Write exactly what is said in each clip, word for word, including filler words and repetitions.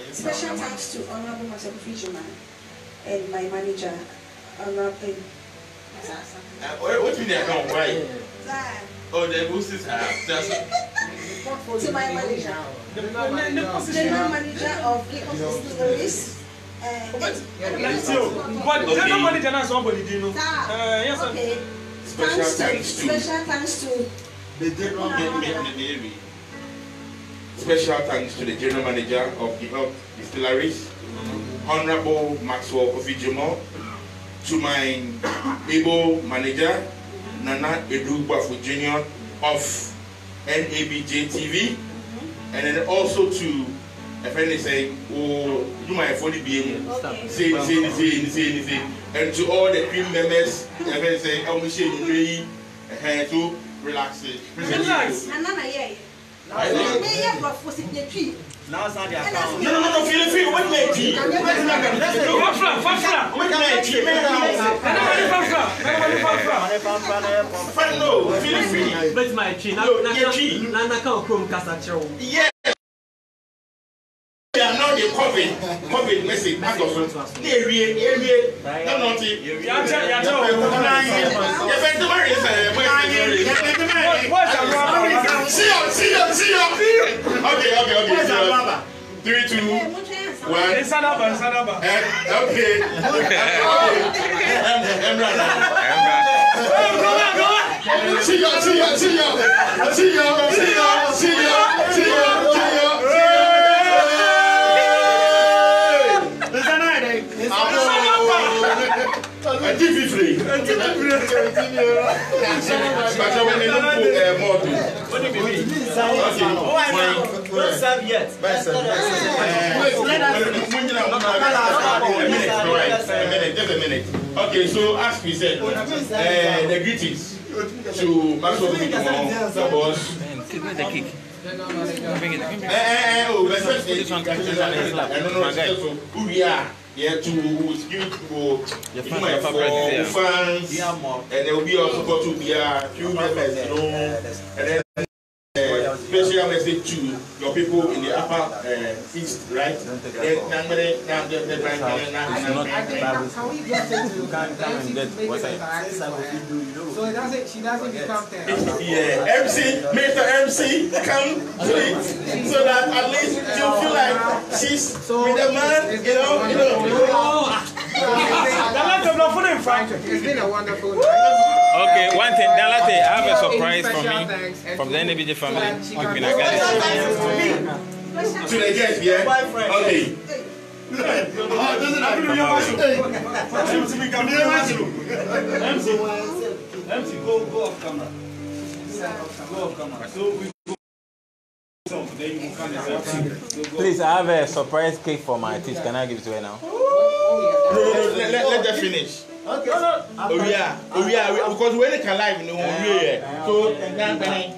Special thanks to Honorable Master Fujima and my manager, Honorable. Uh, what do you know? Why? Oh, the bosses have just. To my manager, general manager of Giggle Distilleries. But general manager is somebody, do you know? Yes, okay. Special thanks to. Special thanks to the general manager. Special thanks to the general manager of Giggle Distilleries, Honorable Maxwell Ofijimo, to my able manager, Nana Edu Bafu Junior of N A B J T V, and then also to a friend is saying, oh, you might fully be able to say, say, say, say, say, and to all the crew members, a friend saying, I'm wishing you to relax it. Relax. I Now it's not their account. No, no, no, feel free. What do you mean? Fafra, Fafra. What do you mean? Fafra. Fafra, no, feel free. But my tree. No, your tree. Nana can't come Casacho. Yeah. They are not the COVID, COVID message. They are real, they are real. No, not it. You are just, you are just. See you, see you, see you. Okay, okay, okay. Three, two, one. It's another, it's another. Okay. Emra. Emra. Go on, go on. See you, see you, see you. See you, see you, see you, see you, see you. A T V free. A T V free. But I want to put more to. What do you mean? Don't serve yet. Wait, let us. A minute, just a minute. Okay, so as we said, uh, the greetings to Maxwell Fujimo, the boss. The kick. Bring it. Eh, eh, oh, let's put this one. I don't know who we are. Yeah, to give for fans, and there will be also for to be a few members, you know, and then uh, special message to your people in the upper uh, east, right? It's not Bible. You can't come and get what I So it doesn't, she doesn't become there. Yeah, M C, Mister M C, come to it so that at least you feel like she's with the man, you know, you know. It's been a wonderful night. Okay, one thing, Dalate, I have a surprise from me, from the N A B J family. To the guest, yeah? Okay. M C, go, go off camera. Go off camera. So we go. Please, I have a surprise cake for my teeth. Can I give it to her now? No, no, no, let, let, let them finish. Okay. No, no. Oh, yeah. Oh, yeah. Because when they can live, you know, yeah. So, and then,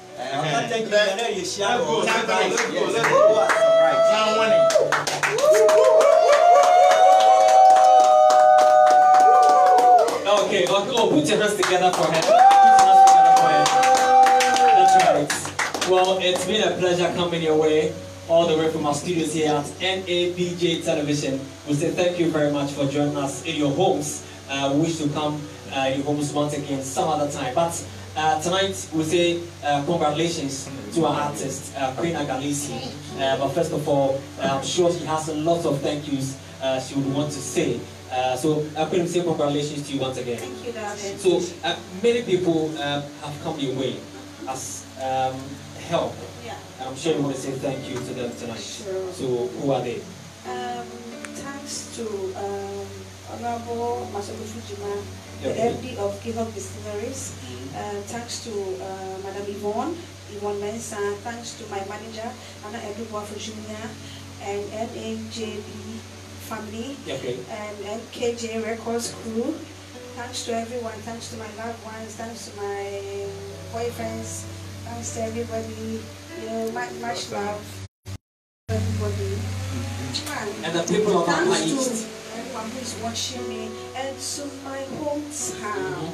Okay, okay, oh, put your hands together for her. Put your hands together for her. That's right. Well, it's been a pleasure coming your way, all the way from our studios here at N A B J Television. We say thank you very much for joining us in your homes. Uh, we wish to come uh, in your homes once again some other time. But uh, tonight we say uh, congratulations to our artist, uh, Queen Agalisi. Uh, but first of all, I'm sure she has a lot of thank yous uh, she would want to say. Uh, so I can say congratulations to you once again. Thank you, David. So uh, many people um, have come your way as um, help. Yeah. I'm sure you want to say thank you to them tonight. Sure. So who are they? Um, thanks to um, Honorable Masaru Fujima, the Okay. M D of Gihok Distilleries. Uh, thanks to uh, Madam Yvonne, Yvonne Mensa. Thanks to my manager, Anna Eduwa Fujimia, and N A J B family, Okay. and N K J Records crew. Thanks to everyone. Thanks to my loved ones. Thanks to my boyfriends. Thanks to everybody. You know, much, much love. Everybody. And the people of Thanks Upper East. to everyone who is watching me, and to my hometown.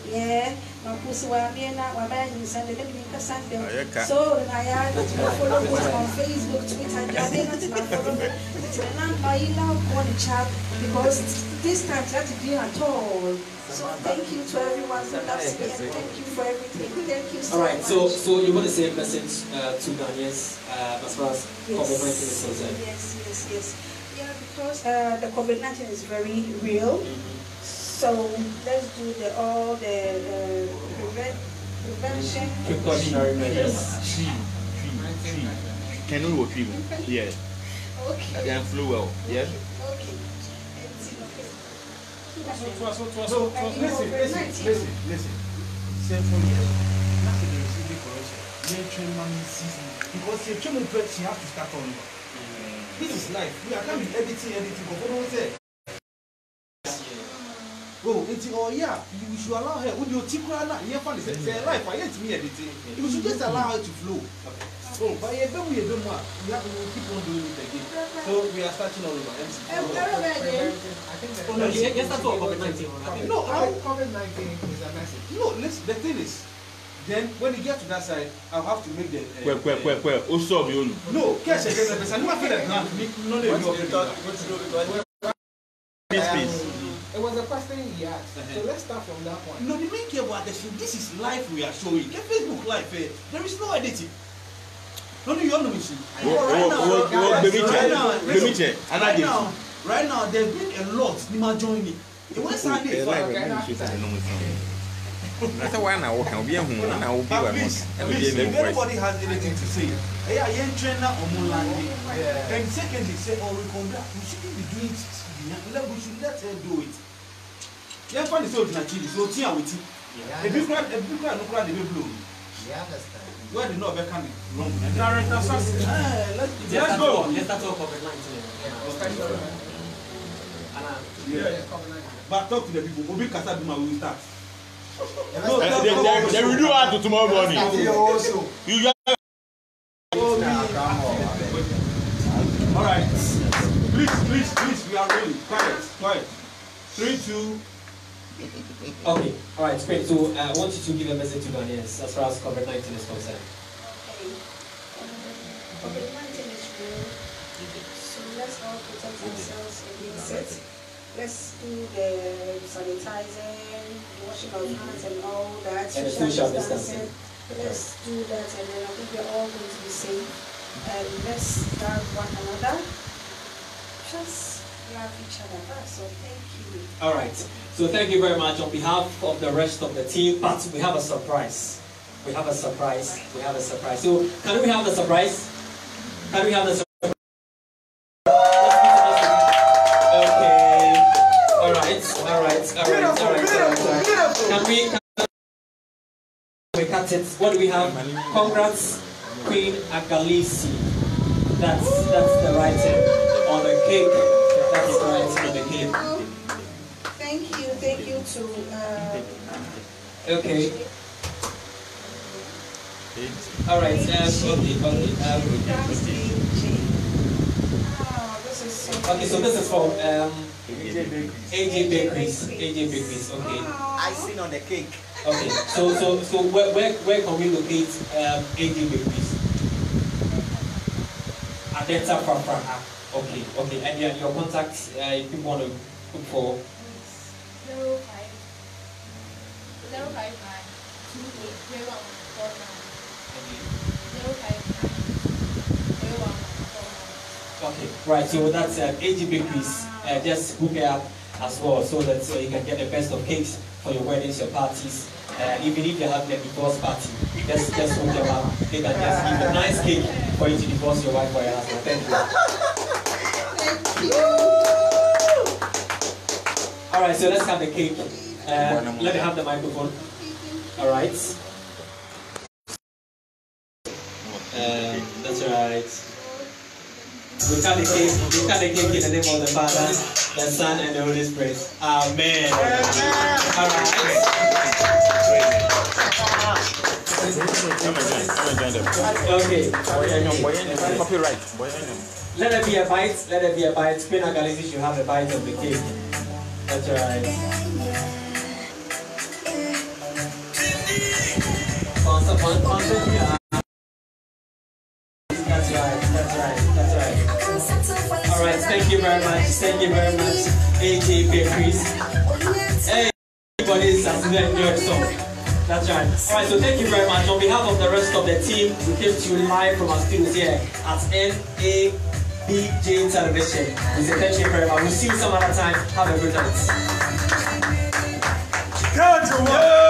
Yeah, my pussy wa me na wa ba yin Sunday, let me ka Sunday. So I had to follow me on Facebook, Twitter, Jabe not to follow me. It's a number you love one chat because this time that to be at all. So thank you to everyone who loves me and thank you for everything. Thank you so much. All right, so so you want to say a message uh, to Ghanaians uh, as far as COVID nineteen is concerned? Yes, yes, yes. Yeah, because uh, the COVID nineteen is very real. Mm-hmm. So let's do the all the uh, prevent, prevention precautionary measures. Can you work even? Yeah. Okay. Can flu well. Yeah. Okay. So, so, so, so, so, listen, listen, listen, listen. Say for me, that's the receiving correction. They train mommy season because she train me, she has to start on. This is life. We are can't be editing, editing. But what do I say? Oh, it's oh yeah. You should allow her. Would you take her now? You find it. Say life. I hate me editing. You should just allow her to flow. Oh, but yeah, but we do more. We have to keep on doing it again. So we are starting all over. M C. I think that. Oh, no, let's start talking COVID nineteen. No, how COVID nineteen is a message. No, let's, the thing is, then when you get to that side, I'll have to make the. Uh, Well, well, well, well. Also, you no, catch again. I never feel like that. No, no, no. It was a question he asked. So let's start from that point. No, the main care about this. This is life we are showing. Get Facebook live. Eh? There is no editing. No, no, you all know me. Right now, right now, right now, they bring a lot. They might join me. It was Sunday. That's why I walk and be a home and I will be one. If anybody has anything to say, hey, I am trainer on Mulan. And secondly, say, oh, we come back. We shouldn't be doing it. We should let her do it. Yeah, funny so it's not chilly. So, Tia with it. If you cry, if you cry, no cry, they will blow. Yeah, understand. Where the Nobel can be wrong. Let's go. Let's start talking COVID nineteen. Yeah. But talk to the people. Obi Kasabima will start. No, they, they will do that to tomorrow morning. You just. All right. Please, please, please. We are ready. Quiet, quiet. Three, two. Okay, all right, great. So uh, I want you to give a message to Ghanaians as far as COVID nineteen is concerned. Okay. COVID nineteen is real. So let's all protect ourselves against it. Let's do the sanitizing, washing our hands and all that. And social distancing. Let's do that and then I think we're all going to be safe. And let's love one another. Just love each other. So thank you. All right. So thank you very much on behalf of the rest of the team. But we have a surprise. We have a surprise. We have a surprise. So can we have the surprise? Can we have the surprise? Okay. All right. All right. All right. All right. All right. Can we? Can we cut it? What do we have? Congrats, Queen Agalisi. That's that's the writing on the cake. That's the writing on the cake. Thank you, thank you to uh, okay. All right. Um, okay. Okay. Um, oh, this is so okay. So this is from um, A J Bakeries. A J Bakeries. Okay. Icing on the cake. Okay. So so so where where, where can we locate um, A J Bakeries? Adenta Papa. Okay. Okay. And your your contacts. Uh, if people want to look for. Zero five zero five nine two eight zero one four nine zero five nine zero one four nine. Okay, right. So that's uh, A G Bakeries. Uh, just hook it up as well, so that so you can get the best of cakes for your weddings, your parties. Uh, even if you have a divorce party, just just hook them up. They can just give a nice cake for you to divorce your wife or your husband. Thank you. Thank you. All right, so let's have the cake. Uh, let me have the microphone. All right. Um, that's right. We cut the cake. We cut the cake in the name of the Father, the Son, and the Holy Spirit. Amen. All right. Okay. Copyright. Let there be a bite. Let there be a bite. Queen Agalisi should have a bite of the cake. That's right. One, one, two, yeah. That's right, that's right, that's right. Alright, thank you very much, thank you very much, A J Bakeries. Hey, everybody's actually enjoyed the song. That's right. Alright, so thank you very much. On behalf of the rest of the team, we came to you live from our studios here at N A B J Television. We say thank you very much. We'll see you some other time. Have a good night. Country